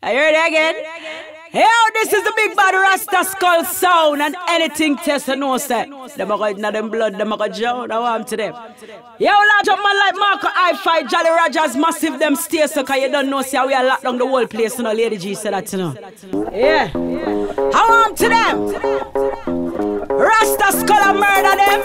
I heard it again. Yo, this is the big bad Rasta Skull sound, and anything test and no set. Them a go in them blood, them a go drown. I want to them. Yo, large up man like Marco I-Fight, Jolly Rogers, massive them stay so cause you don't know see how we are locked down the whole place, you know, Lady G said that, you know. Yeah. I want to them. Rasta Skull a murder them.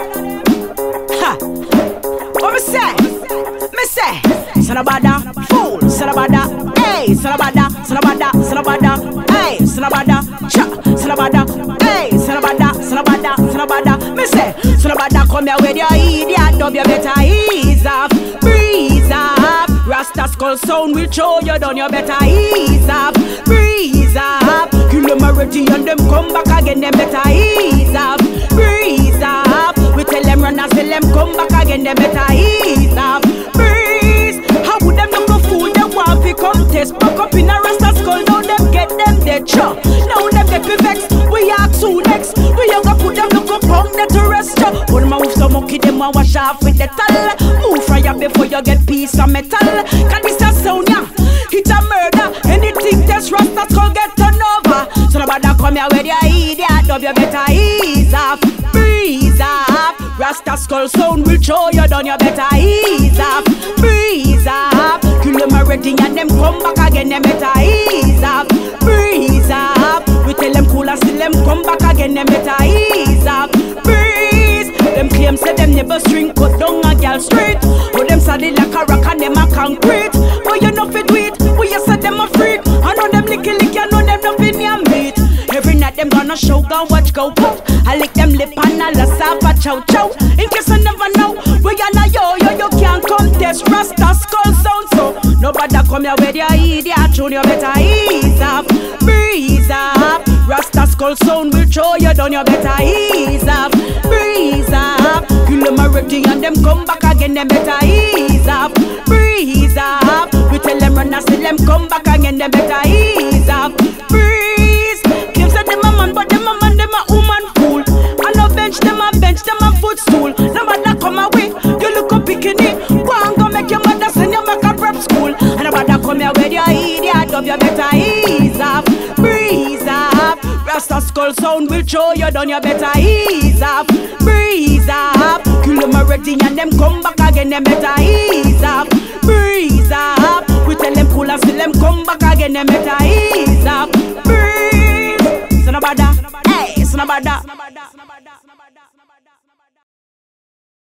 Ha. What me say? Me say, Salabada, fool, Salabada, hey, Salabada, Salabada, Salabada, hey, Salabada, cha, Salabada, hey, Salabada, Salabada, Salabada. Me say, Salabada, come here with your idiot, dub, you better ease up, breeze up. Rasta Skull sound will show you down, you better ease up, breeze up. Kill them already and them come back again, them better ease up, breeze up. We tell them run and tell them come back again, them better ease up. How would them not go fool? They want to contest. Back up in a Rasta Skull. Now them get them dead chop. Now them get me vexed. We ask who next. We young go put them look up on the terrorist chop. All my move so monkey them want wash off with the towel. Move fire before you get piece of metal. Can this a sound ya? It's a murder. Anything that's Rasta Skull get turned over. So nobody come here with your idiot. Dub you better ease off. Breeze off. Rasta Skull sound will show you down. You better ease off. Breeze up. Kill them already and them come back again. Them better ease up. Breeze up. We tell them cool and still them come back again. Them better ease up. Breeze. Them claim say them never string cut down a girl straight. But them solid like a rock and them a concrete. But you know fit wait. But you say them a freak. I know them licky lick. I know them not in your meat. Every night them gonna show, go watch, go pop. I lick them lip and I laugh up a chow chow. In case I never know, we gonna yo you can't contest Rasta Skull sound so. Nobody come here with your idiot tune, you better ease up, breeze up. Rasta Skull sound will show you down, you better ease up, breeze up. Kill them already and them come back again, them better ease up, breeze up. We tell them run and still them come back again, them better ease up, breeze. Claims that them a man, but them a man, them a woman fool. I no bench, them a footstool. Nobody come away, you look up bikini. One go make your mother send you back a prep school. And nobody come here with your idiot dub, you better ease up, breeze up. Rasta Skull sound will show you down, you better ease up, breeze up. Kill them already and them come back again, them better ease up, breeze up. We tell them cool and still them come back again, them better ease up, breeze. So nobody, hey, so nobody.